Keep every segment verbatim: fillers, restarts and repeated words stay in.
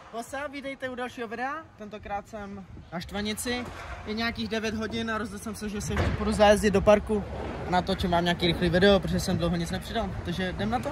Osa, vítejte u dalšího videa. Tentokrát jsem na Štvanici. Je nějakých devět hodin a rozhodl jsem se, že se ještě půjdu zajezdit do parku a natočím vám nějaký rychlý video, protože jsem dlouho nic nepřidal. Takže jdem na to.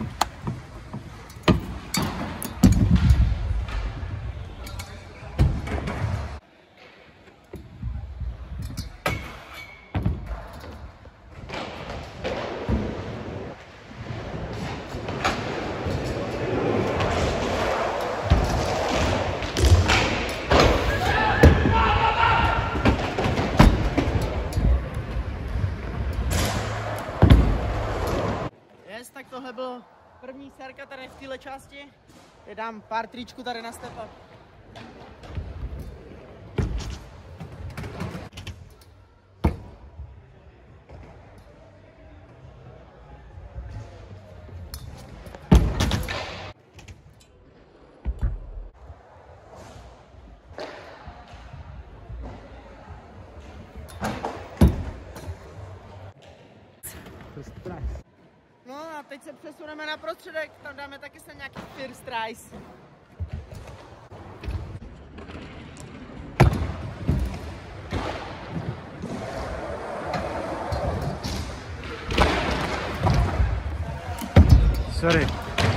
Yes, tak tohle byl první sérka tady v téhle části. Teď dám pár tričků tady na step up. No a teď se přesuneme na prostředek, tam dáme taky sem nějaký first tries. Sorry.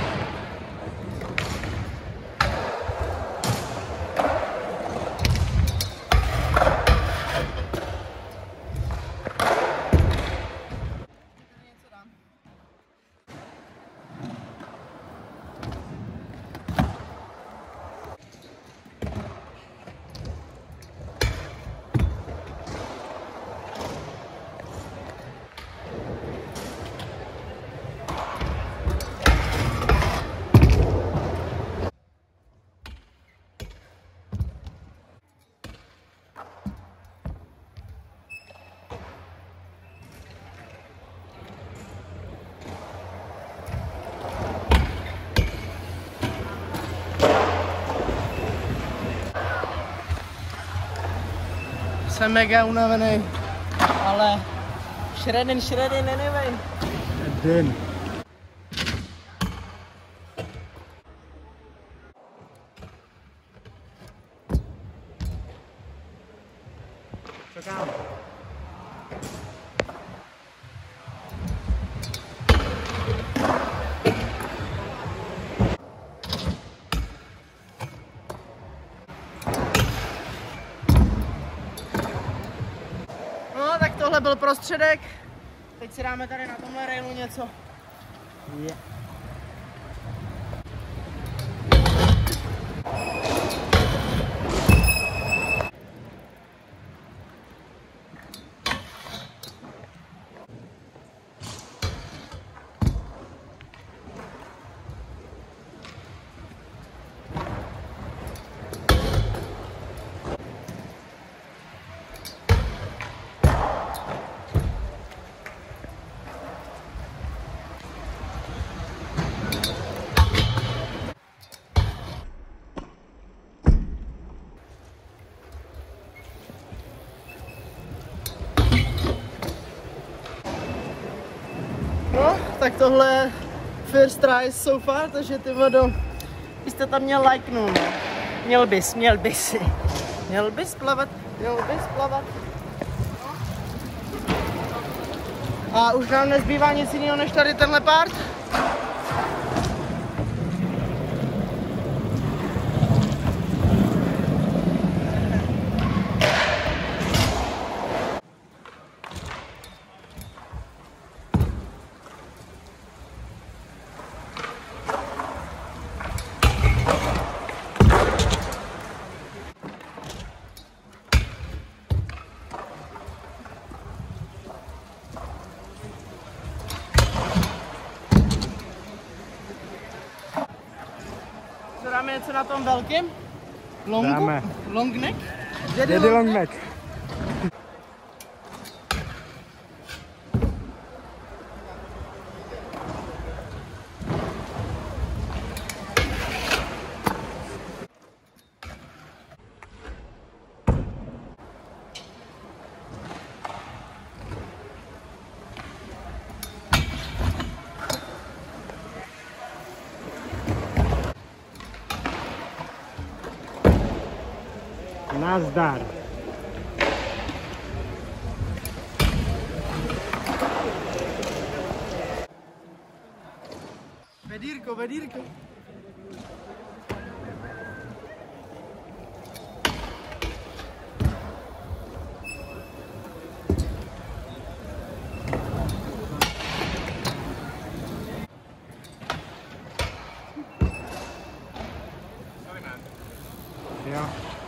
Jsem mega unavený, ale shredden, shredden, anyway. Den. Čekám. No, tak tohle byl prostředek. Teď si dáme tady na tomhle railu něco. Yeah. No, tak tohle je first try so far, takže ty vodo, byste tam měl lajknout, no. Měl bys, měl bys, měl bys plavat, měl bys plavat. A už nám nezbývá nic jiného než tady tenhle part. Dáme něco na tom velkém? Longu? Dáme. Long neck? Daddy long neck. Nazdar. Vedírko, vedírko. Jo.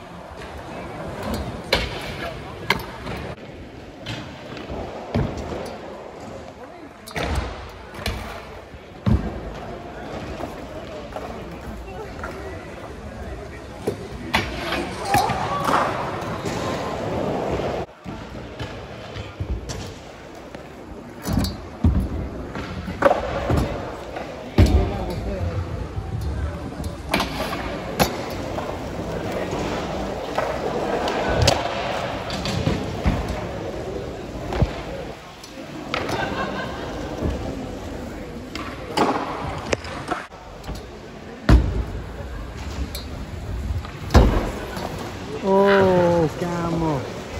Oh, kámo.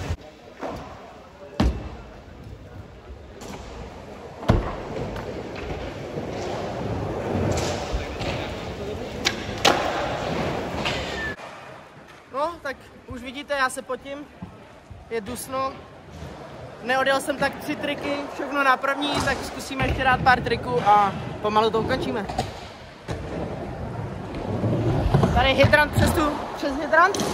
No, tak už vidíte, já se potím. Je dusno. Neodjel jsem tak tři triky, všechno na první, tak zkusíme ještě dát pár triků a pomalu to ukončíme. Tady hydrant přes tu, přes hydrant.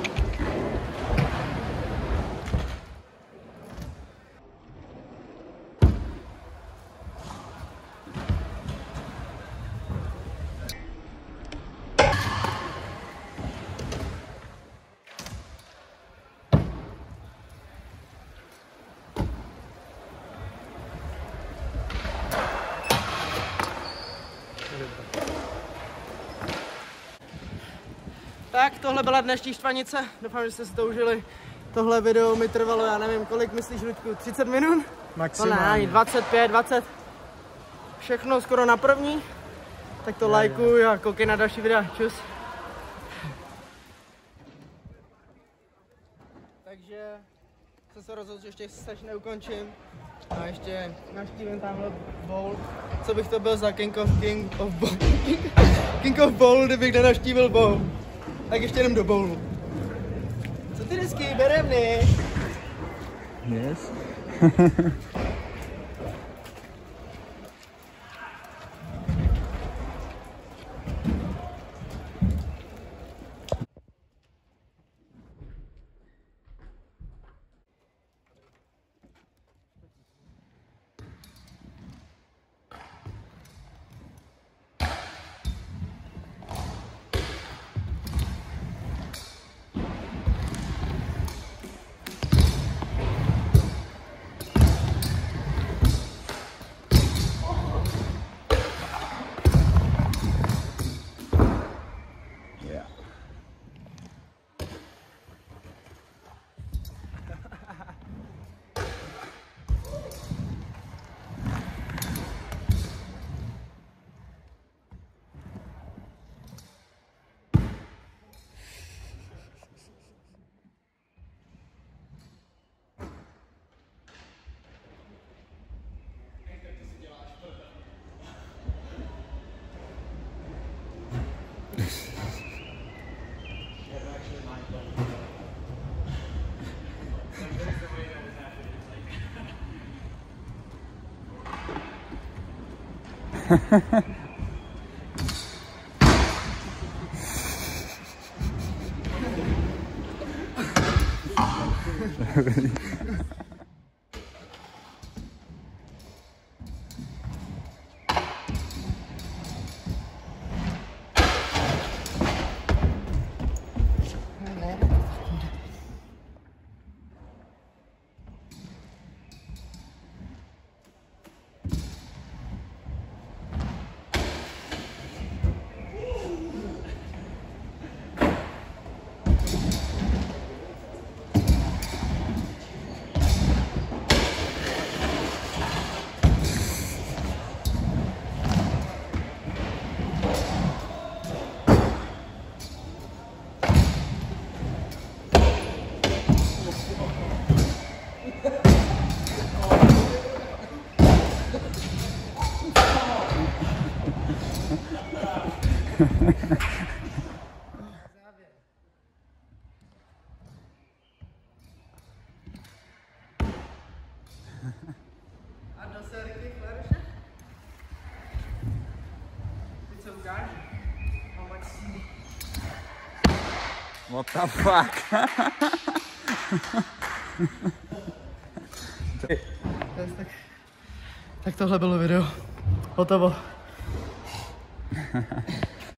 Tak, tohle byla dnešní štvanice, doufám, že jste si to užili. Tohle video mi trvalo, já nevím, kolik myslíš, Luďku, třicet minut? Maximálně. No ne, dvacet pět, dvacet. Všechno skoro na první. Tak to lajkuj a koukej na další videa. Čus. Takže jsem se rozhodl, že ještě se neukončím. A ještě navštívím tamhle bowl. Co bych to byl za King of King of Bowl? King of Bowl, kdybych nenavštívil bowl. Tak ještě jdem do bowlu. Co ty disky, berem my? Yes. A do sérky, Klaruše? Ty co ukážeš? No, Maxi. What the fuck? tak, tak tohle bylo video. Hotovo.